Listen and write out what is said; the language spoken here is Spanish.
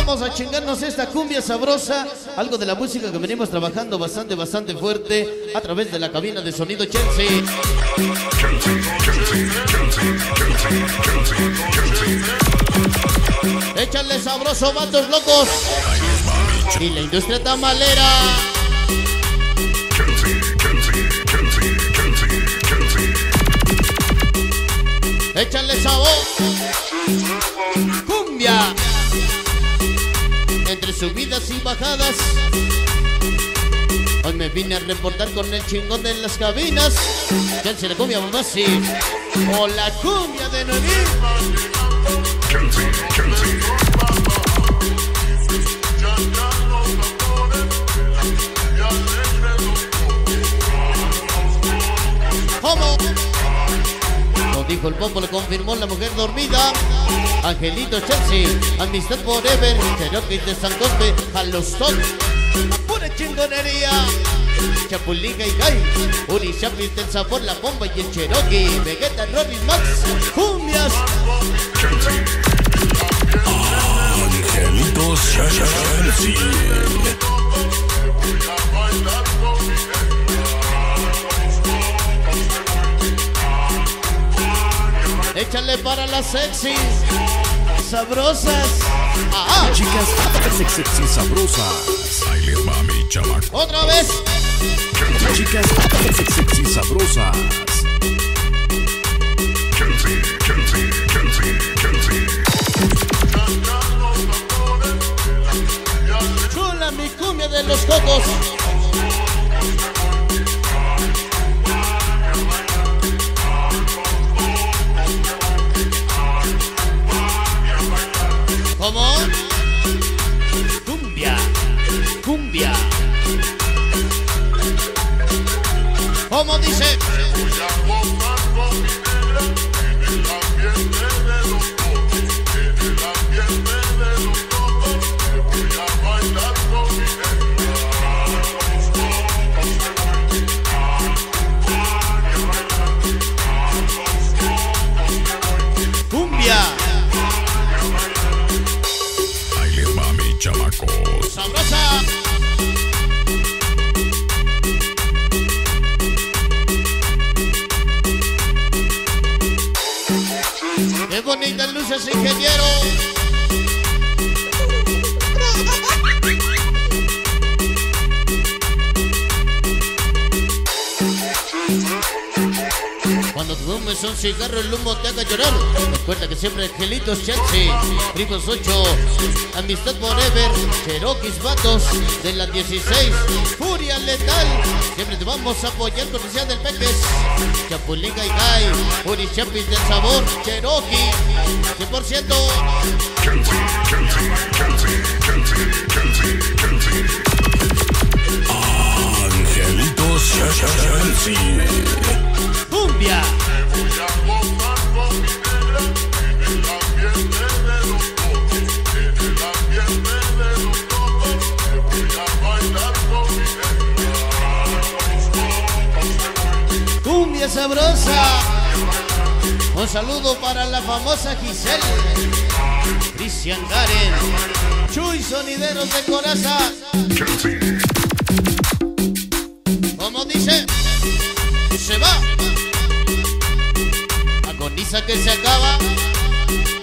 Vamos a chingarnos esta cumbia sabrosa, algo de la música que venimos trabajando bastante fuerte a través de la cabina de sonido Chelsea. Échale sabroso, vatos locos. Y la industria tamalera. Échale sabor. Cumbia. Entre subidas y bajadas, hoy me vine a reportar con el chingón de las cabinas. Chelsea, la cumbia mamá, sí. O la cumbia de Noemí. ¿Cómo? Lo dijo el popo, lo confirmó la mujer dormida. Angelito Chelsea, Amistad Forever, Cherokee de San Cosme, Jalostón, pura chingonería. Chapulín y Guy, Uri Chapis del Sabor, La Bomba y el Cherokee, Vegeta, Robin Max, cumbias. Angelito Chelsea. Échale para las sexy, sabrosas. ¡Ah! Chicas sexy sabrosas. Ahí les va mi chamaco. ¡Otra vez! Chicas sexy sabrosas. Chula mi cumbia de los cocos. ¿Cómo? Cumbia, cumbia. ¿Cómo dice? Cumbia. Chamacos. Sabrosa. Qué bonitas luces, ingeniero. Cuando fumes un cigarro el humo te haga llorar. Recuerda que siempre Angelitos Chelsea, Primos 8, Amistad Forever, Cherokees vatos de las 16, Furia Letal. Siempre te vamos a apoyar con cortesía del Peques, Chapulín y Guy, Uri Chapis del Sabor, Cherokee, 100%. Angelitos Chelsea. Cumbia. Cumbia sabrosa. Un saludo para la famosa Giselle, Cristian Garen, Chuy Sonideros de Coraza. ¿Cómo dice? Se va. Agoniza que se acaba.